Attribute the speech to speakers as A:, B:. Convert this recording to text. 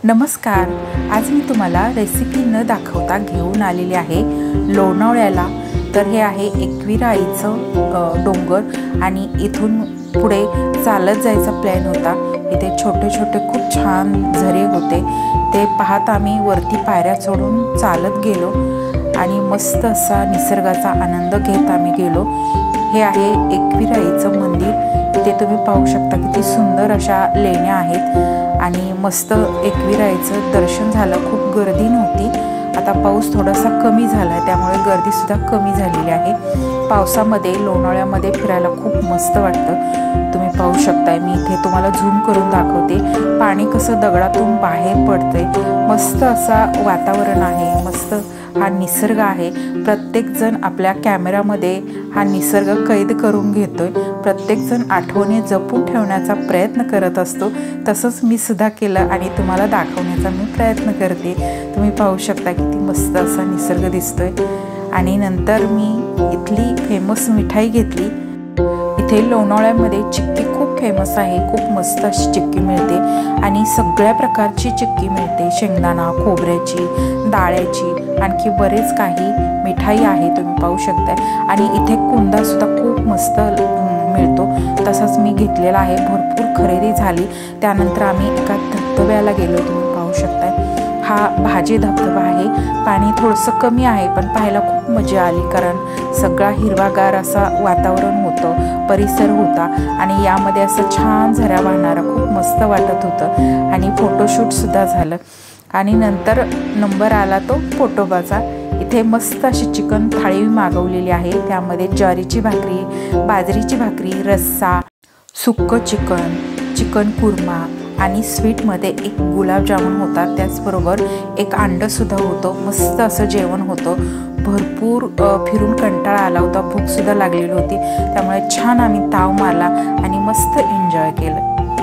A: नमस्कार। आज मी तुम्हाला रेसिपी न दाखवता घेऊन आलेली आहे लोणावळ्याला। तर हे आहे एकविराईचं डोंगर आणि इथून पुढे चालत जायचा प्लॅन होता। इथे छोटे छोटे खूप छान झरे होते, ते पाहत आम्ही वरती पायऱ्या चढून चालत गेलो आणि मस्त असा निसर्गाचा आनंद घेत आम्ही गेलो। हे आहे एकविराईचं मंदिर। इथे तुम्ही पाहू शकता किती सुंदर अशा लेण्या आहेत आणि मस्त एकविराईचं दर्शन झालं। खूप गर्दी नव्हती, आता पाऊस थोडासा कमी झाला त्यामुळे गर्दी सुद्धा कमी झालेली आहे। पावसामध्ये लोणावळ्यामध्ये फिरायला खूप मस्त वाटतं। तुम्ही पाहू शकताय, मी इथे तुम्हाला झूम करून दाखवते। पाणी कसं दगडातून बाहेर पडतंय, मस्त असा वातावरण आहे, मस्त हा निसर्ग आहे। प्रत्येक जण आपल्या कॅमेरामध्ये हा निसर्ग कैद करून घेतोय, प्रत्येक जण आठवणी जपून ठेवण्याचा प्रयत्न करत असतो। तसंच मी सुद्धा केलं आणि तुम्हाला दाखवण्याचा मी प्रयत्न करते। तुम्ही पाहू शकता किती मस्त असा निसर्ग दिसतोय। आणि नंतर मी इथली फेमस मिठाई घेतली। इथे लोणावळ्यामध्ये चिक्की खूप फेमस आहे, खूप मस्त अशी चिक्की मिळते आणि सगळ्या प्रकारची चिक्की मिळते। शेंगदाणा, खोबऱ्याची, डाळ्याची, आणखी बरेच काही मिठाई आहे, तुम्ही पाहू शकताय। आणि इथे कुंदा सुद्धा खूप मस्त मिळतो, तसंच मी घेतलेला आहे। भरपूर खरेदी झाली। त्यानंतर आम्ही एका धबधब्याला गेलो, तुम्ही पाहू शकताय। हा भाजी धबधबा आहे, पाणी थोडंसं कमी आहे पण पाहायला खूप मजा आली, कारण सगळा हिरवागार असा वातावरण होतं, परिसर होता आणि यामध्ये असं छान झरा वाहणारा खूप मस्त वाटत होतं आणि फोटोशूटसुद्धा झालं। आणि नंतर नंबर आला तो पोटोबाचा। इथे मस्त अशी चिकन थाळी मागवलेली आहे, त्यामध्ये ज्वारीची भाकरी, बाजरीची भाकरी, रस्सा, सुक्कं चिकन, चिकन कुर्मा आणि स्वीटमध्ये एक गुलाबजामुन होता, त्याचबरोबर एक अंडंसुद्धा होतं। मस्त असं जेवण होतं। भरपूर फिरून कंटाळा आला होता, भूकसुद्धा लागलेली होती, त्यामुळे छान आम्ही ताव मारला आणि मस्त एन्जॉय केलं।